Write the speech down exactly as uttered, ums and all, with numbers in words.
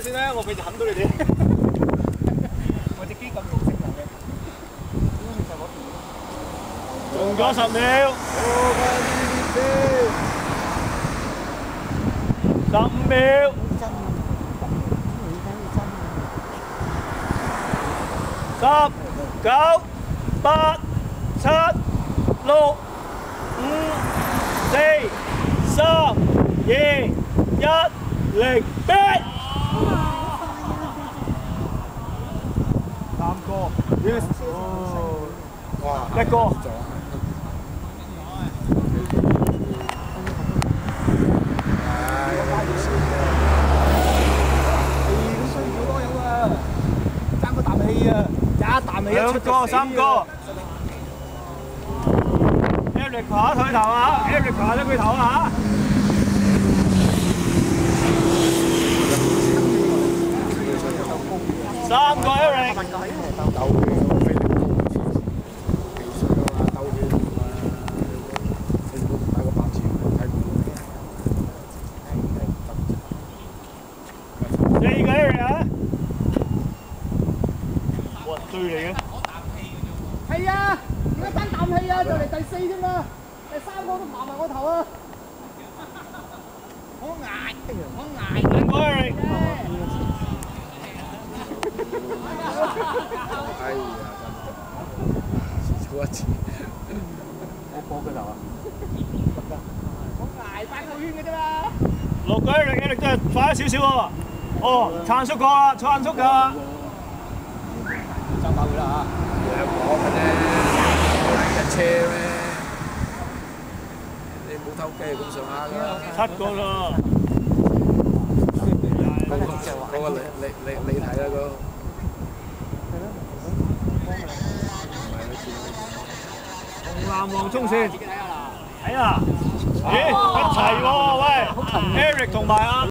先啦，我俾隻冚到你哋。我隻機咁綠色嘅。仲咗十秒。十五秒。十、九、八、七、六、五、四、三、二、一、零，逼！三個 ，yes， 哦，哇，一個。兩個、三個 ，Eric 爬佢頭啊 ！Eric 爬咗佢頭啊！三個 Eric。四個 Eric 啊！哇，追嚟嘅。 係啊，而家爭啖氣啊，就嚟第四啫嘛，第三個都爬埋我頭啊！我捱，我捱。 兩個 Eric。 哎呀，真係遲咗一次。 我過佢頭啊！ 我捱翻個圈嘅啫嘛。 六個 Eric，Eric 真係快咗少少喎。哦，撐縮過啦，撐縮㗎啦。 爭把佢啦嚇！兩個嘅啫，一車咩？你冇偷雞咁上下㗎。 七個啦。 嗰個嗰個你你你你睇啦嗰個。 紅藍黃中線。睇啊！咦，一齊喎喂 ，Eric 同埋阿。